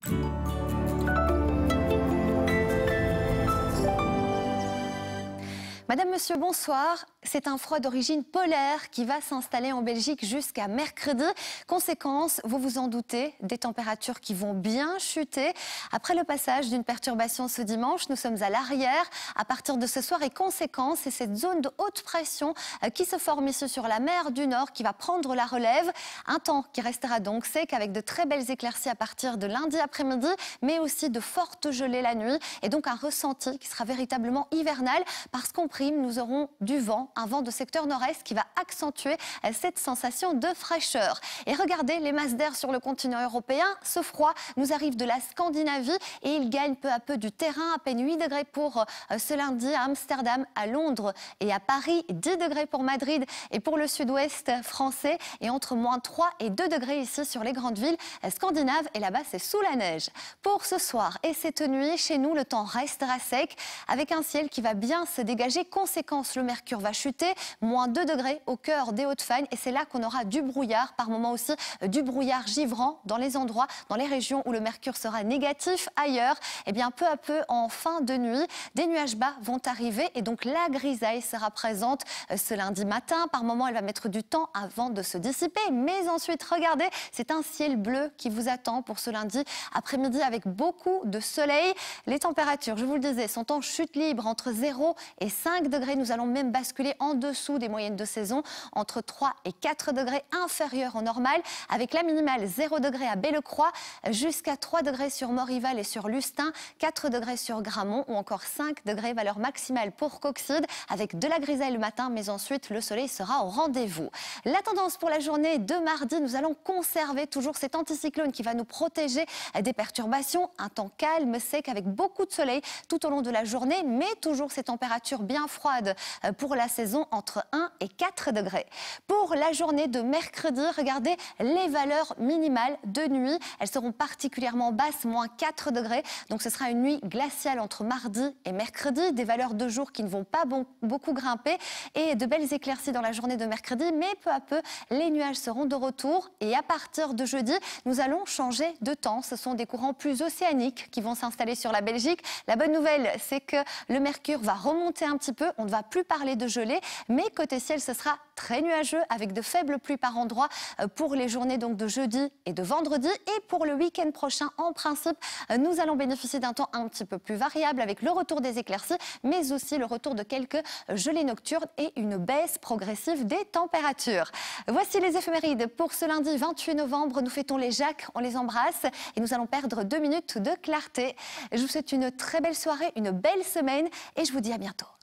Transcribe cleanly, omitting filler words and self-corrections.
Madame, Monsieur, bonsoir. C'est un froid d'origine polaire qui va s'installer en Belgique jusqu'à mercredi. Conséquence, vous vous en doutez, des températures qui vont bien chuter. Après le passage d'une perturbation ce dimanche, nous sommes à l'arrière. À partir de ce soir, et conséquence, c'est cette zone de haute pression qui se forme ici sur la mer du Nord qui va prendre la relève. Un temps qui restera donc sec avec de très belles éclaircies à partir de lundi après-midi, mais aussi de fortes gelées la nuit. Et donc un ressenti qui sera véritablement hivernal parce qu'en prime, nous aurons du vent, un vent de secteur nord-est qui va accentuer cette sensation de fraîcheur. Et regardez les masses d'air sur le continent européen. Ce froid nous arrive de la Scandinavie et il gagne peu à peu du terrain. À peine 8 degrés pour ce lundi à Amsterdam, à Londres et à Paris. 10 degrés pour Madrid et pour le sud-ouest français. Et entre moins 3 et 2 degrés ici sur les grandes villes scandinaves. Et là-bas, c'est sous la neige. Pour ce soir et cette nuit, chez nous, le temps restera sec avec un ciel qui va bien se dégager. Conséquence, le mercure va chuter, moins 2 degrés au cœur des Hauts-de-Fagne. Et c'est là qu'on aura du brouillard, par moments aussi du brouillard givrant dans les endroits, dans les régions où le mercure sera négatif. Ailleurs, eh bien, peu à peu, en fin de nuit, des nuages bas vont arriver. Et donc, la grisaille sera présente ce lundi matin. Par moments, elle va mettre du temps avant de se dissiper. Mais ensuite, regardez, c'est un ciel bleu qui vous attend pour ce lundi après-midi avec beaucoup de soleil. Les températures, je vous le disais, sont en chute libre entre 0 et 5 degrés. Nous allons même basculer en dessous des moyennes de saison, entre 3 et 4 degrés inférieurs au normal, avec la minimale 0 degré à Bellecroix, jusqu'à 3 degrés sur Morival et sur Lustin, 4 degrés sur Gramont ou encore 5 degrés valeur maximale pour Coxyde, avec de la grisaille le matin, mais ensuite le soleil sera au rendez-vous. La tendance pour la journée de mardi, nous allons conserver toujours cet anticyclone qui va nous protéger des perturbations, un temps calme, sec, avec beaucoup de soleil tout au long de la journée, mais toujours ces températures bien froide pour la saison entre 1 et 4 degrés. Pour la journée de mercredi, regardez les valeurs minimales de nuit. Elles seront particulièrement basses, moins 4 degrés. Donc ce sera une nuit glaciale entre mardi et mercredi. Des valeurs de jour qui ne vont pas beaucoup grimper et de belles éclaircies dans la journée de mercredi. Mais peu à peu, les nuages seront de retour. Et à partir de jeudi, nous allons changer de temps. Ce sont des courants plus océaniques qui vont s'installer sur la Belgique. La bonne nouvelle, c'est que le mercure va remonter un petit peu, on ne va plus parler de gelée, mais côté ciel, ce sera très nuageux avec de faibles pluies par endroits pour les journées donc de jeudi et de vendredi. Et pour le week-end prochain, en principe, nous allons bénéficier d'un temps un petit peu plus variable avec le retour des éclaircies, mais aussi le retour de quelques gelées nocturnes et une baisse progressive des températures. Voici les éphémérides pour ce lundi 28 novembre. Nous fêtons les Jacques, on les embrasse et nous allons perdre 2 minutes de clarté. Je vous souhaite une très belle soirée, une belle semaine et je vous dis à bientôt.